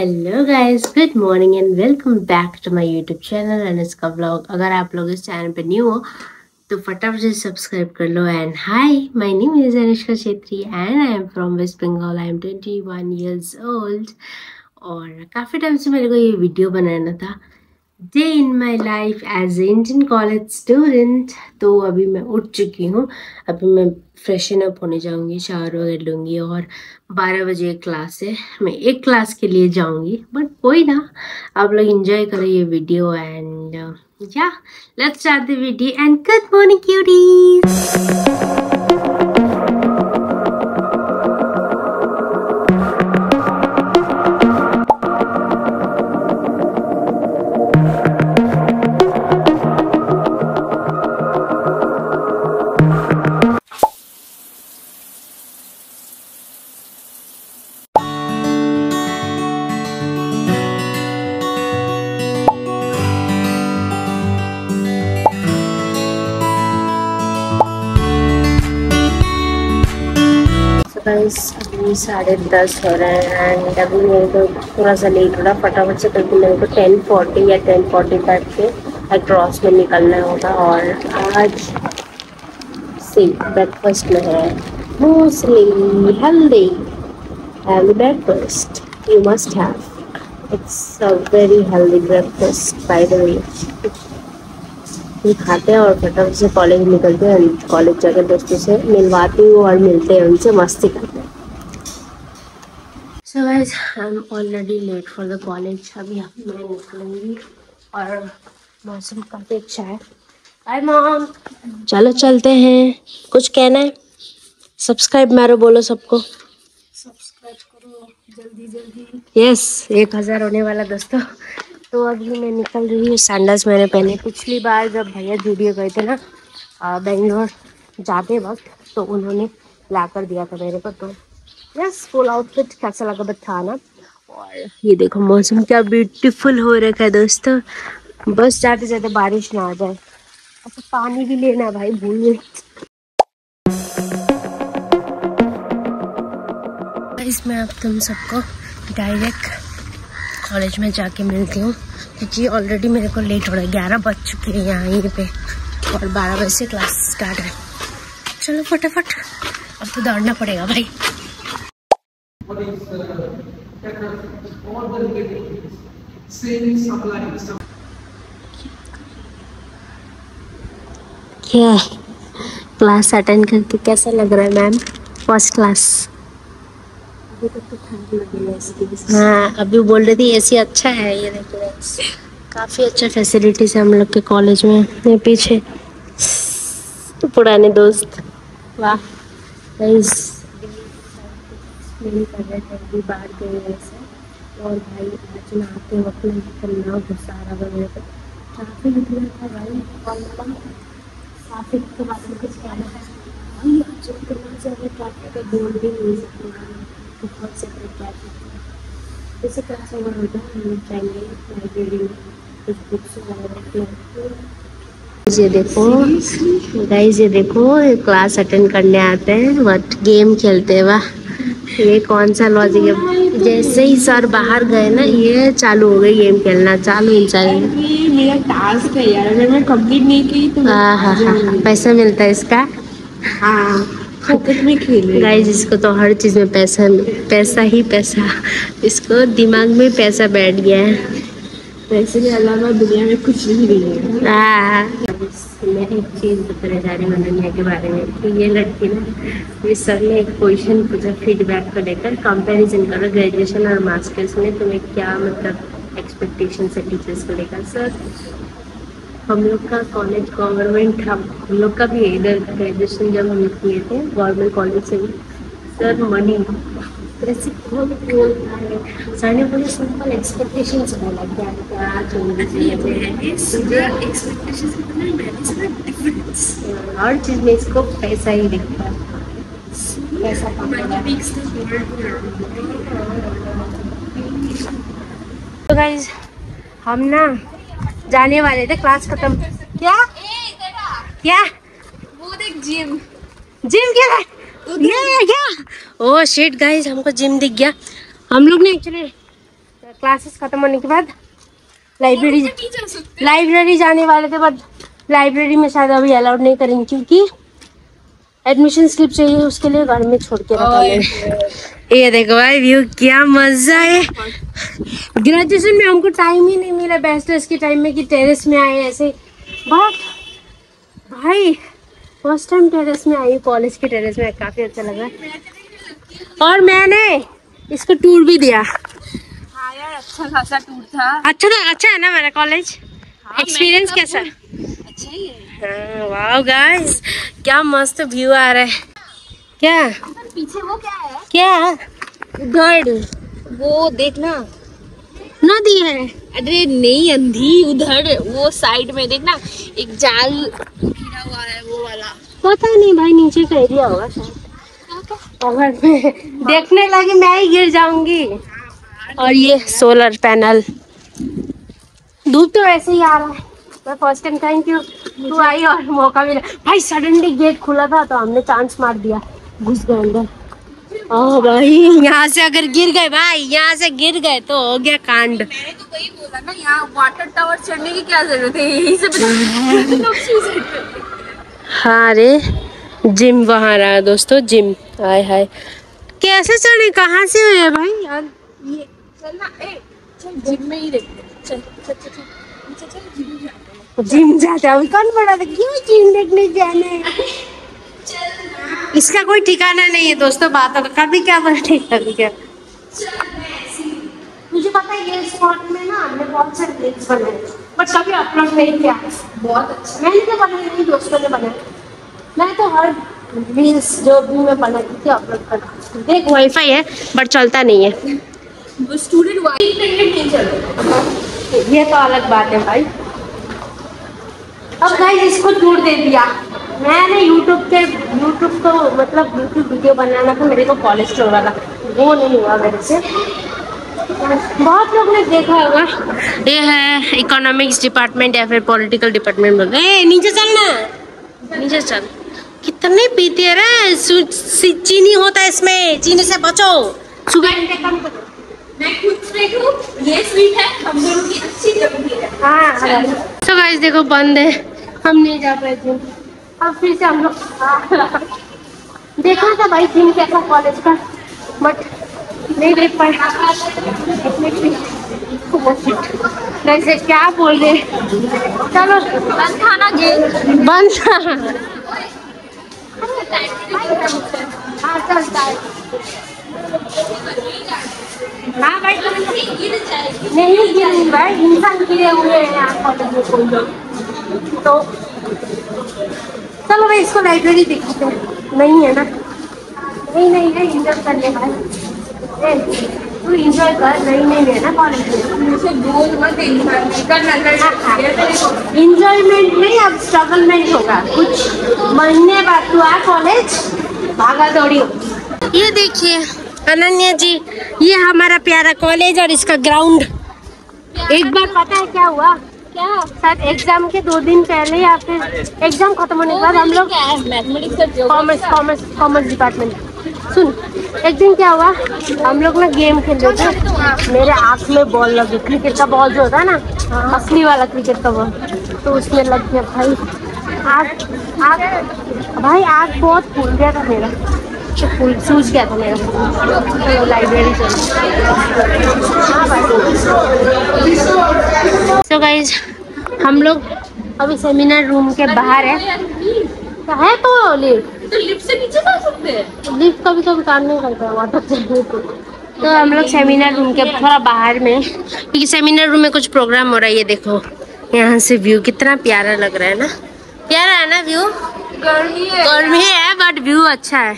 Hello guys, good morning and welcome back to my YouTube channel and इसका vlog. अगर आप लोग इस चैनल पे न्यू हो तो फटाफट से सब्सक्राइब कर लो। And hi, my name is Anushka Chhetri and I am from West Bengal. I am 21 years old और काफ़ी टाइम से मेरे को ये वीडियो बनाना था, day in my life as a Indian college student. तो अभी मैं उठ चुकी हूँ। अभी मैं फ्रेशन अप होने जाऊँगी, शावर वगैरह लूँगी और 12 बजे एक क्लास है। मैं एक क्लास के लिए जाऊँगी, बट कोई ना, आप लोग एंजॉय करो ये वीडियो। एंड या let's start the video. And good morning cuties. Guys अभी 10:30 हो रहे हैं एंड अभी मेरे को थोड़ा सा लेट हो रहा, फटाफट से करके मेरे को 10:40 या 10:45 के अक्रॉस में निकलना होगा। और आज से ब्रेकफास्ट में है muesli, healthy breakfast you must have. It's a very healthy breakfast by the way. ये खाते हैं और फटाफट से कॉलेज निकलते हैं। कॉलेज जाकर दोस्तों से मिलवाती हूँ और मिलते हैं उनसे, मस्ती करते हैं। So guys I am already late for the college. अभी मैं निकलूँगी और मौसम काफ़ी अच्छा है। हाय मॉम, चलो चलते हैं। कुछ कहना है? सब्सक्राइब मारो, बोलो सबको सब्सक्राइब करो जल्दी जल्दी। यस 1000 होने वाला दोस्तों। तो अभी मैं निकल रही हूँ। सैंडल्स मैंने पहने, पिछली बार जब भैया जूडियो गए थे ना बेंगलोर जाते वक्त, तो उन्होंने ला कर दिया था मेरे को। तो यस फुल आउटफिट कैसा लगा बताना। और ये देखो मौसम क्या ब्यूटीफुल हो रखा है दोस्तों। बस जाते जाते बारिश ना आ जाए। अच्छा पानी भी लेना भाई, भूल गई। इसमें अब तुम सबको डायरेक्ट कॉलेज में जाके मिलती हूँ, क्योंकि ऑलरेडी मेरे को लेट हो रहा है। 11 बज चुके हैं यहाँ पे और 12 बजे से क्लास स्टार्ट है। चलो फटाफट, अब तो दौड़ना पड़ेगा भाई। क्या क्लास अटेंड करके कैसा लग रहा है मैम? First class. हाँ अभी बोल रही थी एसी अच्छा है। ये देखो काफ़ी अच्छा फैसिलिटीज है हम लोग के कॉलेज में। ये पीछे पुराने दोस्त, वाह गाइस कर रहे थे बाहर के वजह से। और भाई आज नहाते वक्त में कितना गुस्सा आ रहा मेरे को। ट्रैफिक इतना था भाई, ट्रैफिक के बारे में कुछ कहना है भाई। आज कितना ज़्यादा ट्रैफिक है, बोल भी नहीं सकते। बहुत से जैसे क्लास ओवर होता है हम जाएंगे लाइब्रेरी में, कुछ बुक्स वगैरह। ये देखो गाइस, ये देखो क्लास अटेंड करने आते हैं बट गेम खेलते हैं। वाह ये कौन सा लॉजिक है? जैसे ही सर बाहर गए ना, ये चालू हो गई गेम खेलना। चालू मेरा टास्क है यार, अगर मैं कंप्लीट नहीं की तो हाँ पैसा मिलता है इसका। हाँ फोकट में खेल गाइस इसको तो हर चीज़ में पैसा पैसा ही पैसा, इसको दिमाग में पैसा बैठ गया है। पैसे के अलावा दुनिया में कुछ नहीं है। मैं एक चीज़ बताने जा रही हूँ दुनिया के बारे में कि ये लड़की ना, ये सर ने एक क्वेश्चन पूछा फीडबैक को लेकर, कंपैरिजन करो ग्रेजुएशन और मास्टर्स में तुम्हें क्या मतलब एक्सपेक्टेशन है टीचर्स को लेकर। सर हम लोग का कॉलेज गवर्नमेंट था, हम लोग का भी इधर ग्रेजुएशन जब हम किए थे गवर्नमेंट कॉलेज से भी। सर मनी ऐसे बहुत बोलता है। सर ने बोले सिंपल एक्सपेक्टेशन से बोला क्या क्या चाहिए हर चीज़ में इसको पैसा ही दिखता है। पैसा तो गाइस हम ना जाने वाले थे, क्लास खत्म। क्या क्या वो देख जिम क्या है? ये क्या? ओह शिट गाइस, हमको जिम दिख गया। हम लोग ने एक्चुअली क्लासेस खत्म होने के बाद लाइब्रेरी जाने वाले थे, बट लाइब्रेरी में शायद अभी अलाउड नहीं करेंगे क्योंकि एडमिशन स्लिप चाहिए, उसके लिए घर में छोड़ के रखा मैंने। ये देखो भाई व्यू, क्या मजा है। ग्रेजुएशन में हमको टाइम ही नहीं मिला बैचलर्स के टाइम में कि टेरेस में आए ऐसे, बट भाई फर्स्ट टाइम टेरेस में आई, कॉलेज के टेरेस में, काफी अच्छा लगा। और मैंने इसको टूर भी दिया। हाँ यार, अच्छा खासा टूर था। अच्छा है ना मेरा कॉलेज? एक्सपीरियंस कैसा? अच्छा ही है। हाँ, वाओ गाइस, क्या मस्त व्यू आ रहा है। क्या पीछे वो क्या है? क्या उधर वो देखना, नदी है। अरे नहीं, अंधी उधर वो साइड में देखना, एक जाल गिरा हुआ है वो वाला। पता नहीं भाई, नीचे का एरिया होगा शायद। अगर मैं देखने लगी मैं ही गिर जाऊंगी। और ये सोलर पैनल, धूप तो ऐसे ही आ रहा है। मैं फर्स्ट टाइम थैंक यू तू आई और मौका मिला भाई। सडनली गेट खुला था तो हमने चांस मार दिया, घुस गए अंदर। ओह भाई, यहाँ से अगर गिर गए भाई, यहाँ से गिर गए तो हो गया कांड। मैंने तो वही बोला ना, यहाँ वाटर टावर चढ़ने की क्या जरूरत है, यही से हाँ रे, जिम वहाँ रहा दोस्तों, जिम। हाय हाय, कैसे चढ़े, कहाँ से हुए भाई यार? ये चलना, चल जिम में ही देखते, चल चल चल चल चल जिम जाते। जिम जाते अभी कौन बड़ा था, क्यों जिम देखने जाना है? इसका कोई ठिकाना नहीं है दोस्तों बातों का, कभी क्या बने कभी क्या। मुझे पता है ये स्पॉट में ना हमने बहुत सारे रील्स बनाए, बट कभी अपलोड नहीं किया। बहुत अच्छा। मैंने तो बनाई नहीं, दोस्तों ने बनाया। मैं तो हर रील्स जो भी मैं बनाती थी अपलोड करती। देख वाईफाई है बट चलता नहीं है, वो स्टूडेंट इंटरनेट नहीं चल रहा। ये तो अलग बात है भाई। अब गाइस इसको टूर दे दिया मैंने। यूट्यूब को मतलब यूट्यूब वीडियो बनाना था मेरे को, कॉलेज टूर वाला, वो नहीं हुआ मेरे से। बहुत लोग ने देखा होगा, ये है इकोनॉमिक्स डिपार्टमेंट या फिर पॉलिटिकल डिपार्टमेंट बोलते हैं। नीचे चलना, नीचे चल। कितने पीते रे, चीनी होता है इसमें, चीनी से बचो। शुगर इंटेक कम करो। मैं खुद स्वीट हूँ, ये स्वीट है, हम दोनों की अच्छी जमती है। हाँ तो गाइस देखो बंद है, हम नहीं जा पाए जिम। अब फिर से हम लोग देखा था भाई जिम कैसा कॉलेज का, बट नहीं देख पाए। वैसे क्या बोल रहे, चलो बंद था ना गेट, बंद था। हाँ चलता है। हाँ भाई गिर जाएगी। नहीं गिरे भाई, इंसान गिरे हुए हैं यहाँ कॉलेज में कोई लोग। तो चलो भाई इसको लाइब्रेरी दिखाते हैं। नहीं है ना, नहीं है, इंजॉय कर ले भाई, तू इंजॉय कर। नहीं है ना कॉलेज में, मुझे बोल मत, इंजॉयमेंट नहीं, अब स्ट्रगलमेंट होगा। कुछ महीने बाद तू आ कॉलेज, भागा दौड़ी। ये देखिए अनन्या जी, ये हमारा प्यारा कॉलेज और इसका ग्राउंड। एक बार पता है क्या हुआ, क्या शायद एग्जाम के 2 दिन पहले या फिर एग्जाम खत्म होने के बाद हम लोग कॉमर्स डिपार्टमेंट, सुन, एक दिन क्या हुआ, हम लोग ना गेम खेल रहे थे, मेरे आँख में बॉल लगी, क्रिकेट का बॉल जो होता है ना, असली वाला क्रिकेट का बॉल, तो उसमें लग गया भाई। आँख बहुत फूल गया था मेरा, फूल सूज गया था मेरा। तो लाइब्रेरी तो गाइज हम लोग अभी सेमिनार रूम के बाहर है तो लिफ्ट से नीचे जा सकते हैं। लिफ्ट कभी काम नहीं करता है, वाटर चाहिए तो हम लोग सेमिनार रूम के थोड़ा बाहर में, क्योंकि सेमिनार रूम में कुछ प्रोग्राम हो रहा है। ये देखो यहाँ से व्यू कितना प्यारा लग रहा है ना, प्यारा है ना व्यू। गर्मी है बट व्यू अच्छा है।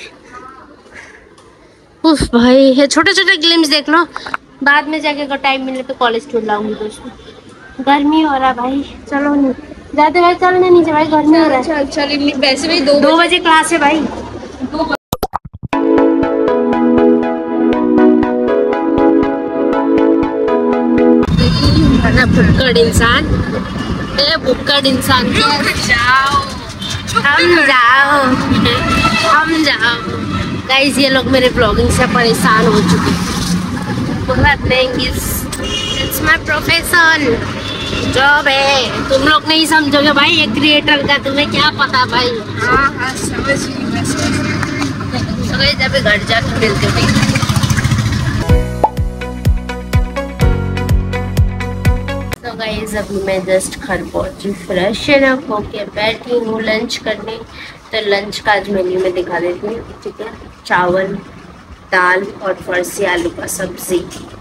उफ भाई, ये छोटे छोटे ग्लिम्स देख लो, बाद में जाके अगर टाइम मिले तो कॉलेज टूर लाऊंगी दोस्तों। गर्मी हो रहा भाई, चलो नहीं जाते भाई, चलने नीचे भाई, गर्मी हो रहा है। चल वैसे भी 2 बजे क्लास है भाई। भुक्कड़ इंसान, भुक्कड़ इंसान, हम जाओ। गाइस ये लोग मेरे ब्लॉगिंग से परेशान हो चुके हैं। इट्स माय प्रोफेशन, जॉब है। तुम लोग नहीं समझोगे भाई, ये क्रिएटर का तुम्हें क्या पता भाई। हाँ समझ गई मैं, तो गाइस जब घर जाके मिलते हैं। तो गाइस अभी मैं जस्ट घर पहुंची, फ्रेश होके बैठी हूँ लंच करने। तो लंच का आज मेन्यू में दिखा देती हूँ, ठीक है। चावल, दाल और फरसी आलू का सब्जी।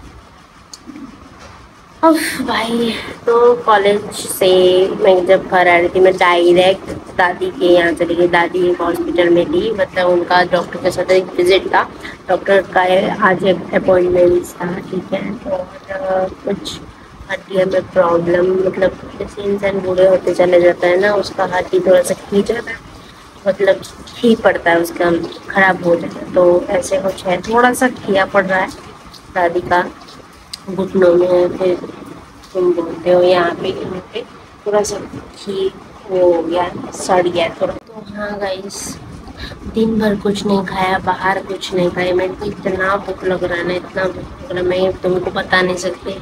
भाई तो कॉलेज से मैं जब घर आ रही थी, मैं डायरेक्ट दादी के यहाँ चली गई। दादी एक हॉस्पिटल में थी, मतलब उनका डॉक्टर के साथ एक विजिट था। डॉक्टर का आज एक अपॉइंटमेंट था, ठीक है। और कुछ हड्डियों में प्रॉब्लम, मतलब जैसे इंसान बूढ़े होते चले जाता है ना, उसका हड्डी थोड़ा सा खींच जाता है, मतलब खी पड़ता है उसका, खराब हो जाता है। तो ऐसे कुछ है, थोड़ा सा खिया पड़ रहा है दादी का घुटनों में, फिर तुम बोलते हो यहाँ पे थोड़ा सा घी वो हो गया, सड़ गया थोड़ा। तो हाँ गाइस, दिन भर कुछ नहीं खाया, बाहर कुछ नहीं खाया। मेरे को इतना भूख लग रहा है ना, इतना भूख लग रहा है, मैं तुमको बता नहीं सकती।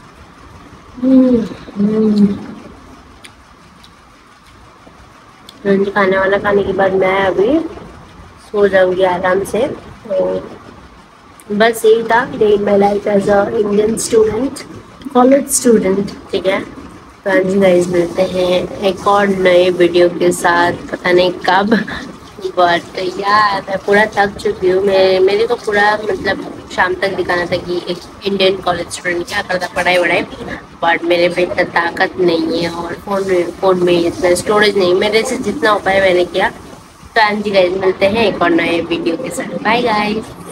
लंच खाने वाला, खाने के बाद मैं अभी सो जाऊंगी आराम से। तो बस यही था day in my life as a Indian student, college student, ठीक है। तो आज गाइस मिलते हैं एक और नए वीडियो के साथ, पता नहीं कब, बट यार मैं पूरा थक चुकी हूँ। मेरे को पूरा मतलब शाम तक दिखाना था कि एक इंडियन कॉलेज स्टूडेंट क्या करता, पढ़ाई वढ़ाई, बट मेरे पे इतना ताकत नहीं है और फ़ोन में इतना स्टोरेज नहीं। मेरे से जितना उपाय मैंने किया। तो आज गाइस मिलते हैं एक और नए वीडियो के साथ, बाय गाइस।